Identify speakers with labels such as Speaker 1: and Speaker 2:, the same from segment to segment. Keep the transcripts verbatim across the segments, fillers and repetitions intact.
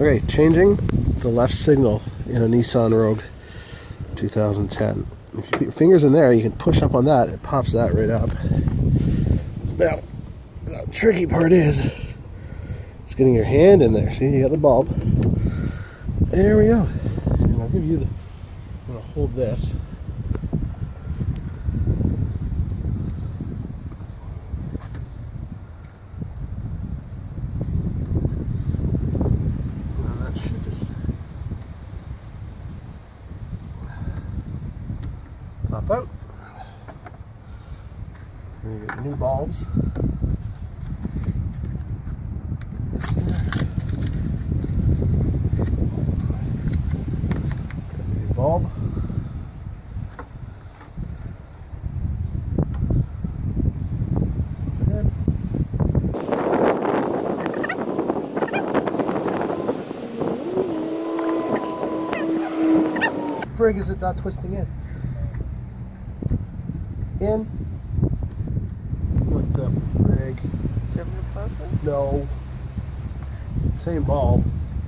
Speaker 1: Okay, changing the left signal in a Nissan Rouge two thousand ten. If you put your fingers in there, you can push up on that, it pops that right up. Now, the tricky part is, it's getting your hand in there. See, you got the bulb. There we go. And I'll give you the, I'm gonna hold this. Pop out. And you get new bulbs. New bulb. Frig is it not twisting in? In with the rig.
Speaker 2: Do you have to close it?
Speaker 1: No. Same bulb.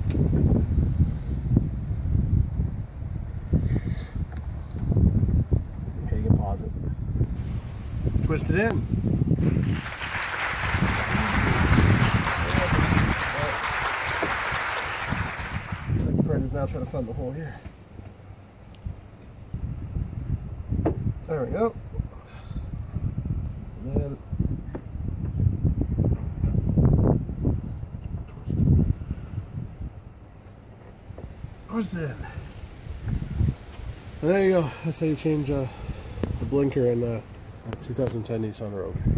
Speaker 1: Okay, you can pause it. Twist it in. My friend is now trying to find the hole here. There we go. And then twist it in. So there you go. That's how you change uh, the blinker in uh, a two thousand ten Nissan Rouge.